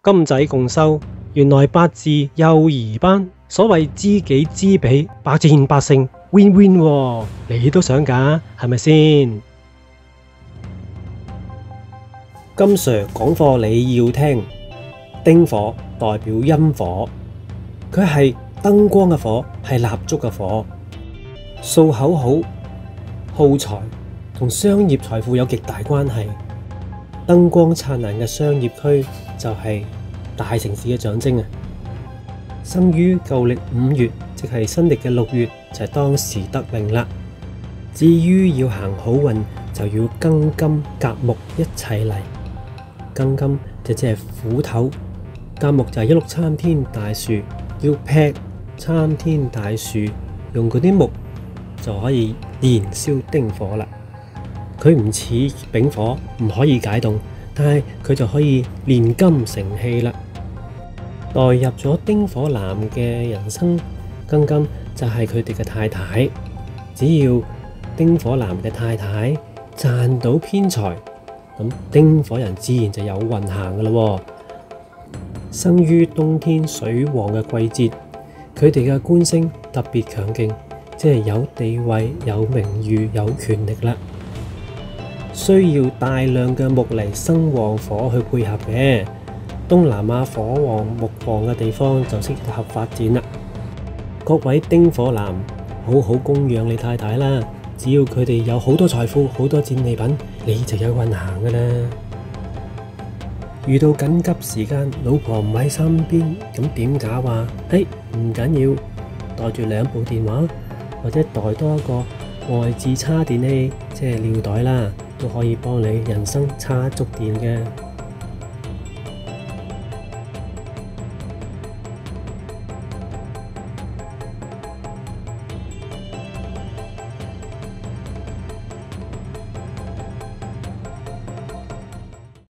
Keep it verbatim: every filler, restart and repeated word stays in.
金仔共修，原來八字幼兒班，所謂知己知彼，百戰百勝 ，win win 喎，你都想㗎，係咪先？金 Sir 講課你要聽，丁火代表陰火，佢係燈光嘅火，係蠟燭嘅火，數口好，耗財同商業財富有極大關係。燈光燦爛嘅商業區就係大城市嘅象徵啊！生於舊曆五月，即係新曆嘅六月，就係當時得令啦。至於要行好運，就要庚金甲木一齊嚟。庚金就即係斧頭，甲木就係一碌參天大樹，要劈參天大樹，用嗰啲木就可以燃燒丁火啦。佢唔似丙火，唔可以解凍，但係佢就可以煉金成器啦。代入咗丁火男嘅人生，庚金就係佢哋嘅太太。只要丁火男嘅太太賺到偏財，咁丁火人自然就有運行噶啦。生於冬天水旺嘅季節，佢哋嘅官星特別強勁，即係有地位、有名譽、有權力啦。需要大量嘅木嚟生旺火去配合嘅。東南亞火旺木旺嘅地方就適合發展啦。各位丁火男，好好供養你太太啦。只要佢哋有好多財富、好多戰利品，你就有運行噶啦。遇到緊急時間，老婆唔喺身邊，咁點搞啊？誒，唔緊要，帶住兩部電話，或者帶多一個外置叉電器，即係尿袋啦，都可以幫你人生叉足電嘅。